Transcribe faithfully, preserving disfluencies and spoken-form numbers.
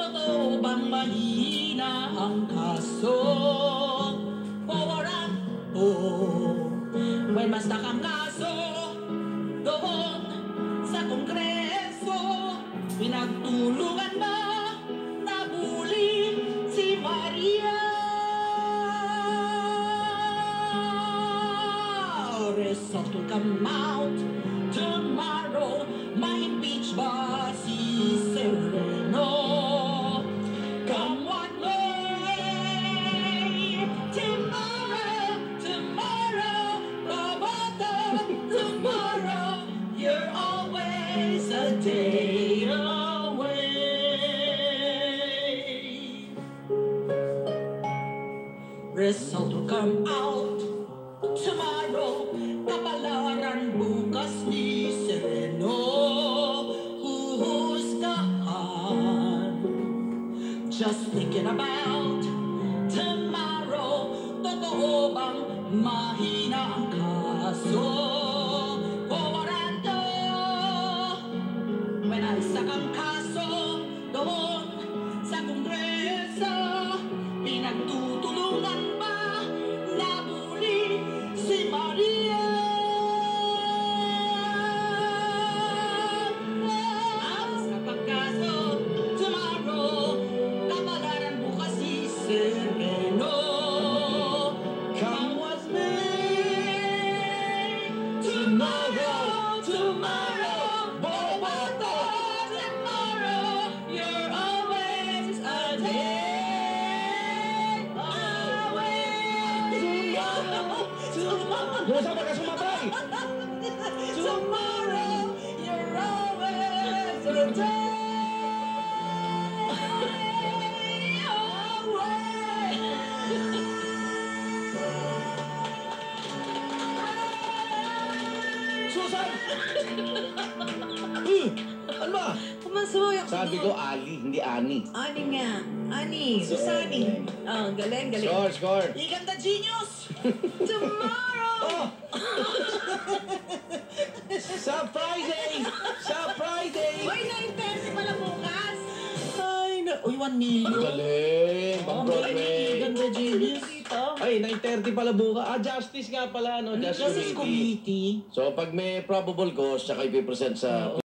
Totoo bang mahina ang kaso? O Warranto, when mastak ang kaso doon sa Kongreso, pinagtulungan na nabuli si Maria. Result will come out tomorrow. Ma-impeach ba si Sereno? Come what may, tomorrow, tomorrow, Roboto, tomorrow, you're always a day away. Result will come out tomorrow. Kapalaran bukas ni Sereno. Huhusgahan. Just thinking about tomorrow. Totoo bang mahina ang kaso? O Warranto, when I stuck ang kaso doon sa Kongreso, pinagtutulungan ba nabuli si Maria? Sereno, come what may, tomorrow, tomorrow, Boboto, tomorrow, you're always a day away. Tomorrow, tomorrow, tomorrow, you're always a day. Susan! Hmm, ano ba? Kumasuyak Sabi ko Ali, hindi Ani. Ani nga. Ani. Susani. Oh, galing, galing. Score, score. Ikan the genius! Tomorrow! Oh! Sa Friday! Sa Friday! Uy, nine thirty pala bukas. Ay, na, uy, one million. Ang galing! Pang Broadway! Ikan the genius. Ay, nine thirty pala buka. Ah, Justice nga pala, no? Justice Justice Committee. Committee. So, pag may probable cause, saka ipipresent sa